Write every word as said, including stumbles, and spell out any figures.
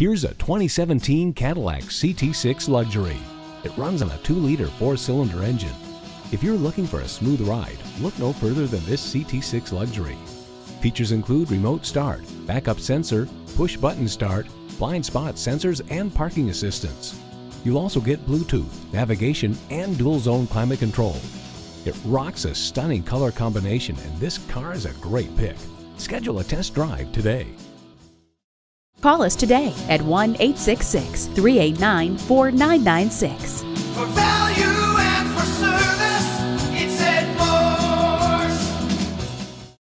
Here's a twenty seventeen Cadillac C T six Luxury. It runs on a two liter four-cylinder engine. If you're looking for a smooth ride, look no further than this C T six Luxury. Features include remote start, backup sensor, push-button start, blind spot sensors, and parking assistance. You'll also get Bluetooth, navigation, and dual-zone climate control. It rocks a stunning color combination, and this car is a great pick. Schedule a test drive today. Call us today at one eight six six, three eight nine, four nine nine six.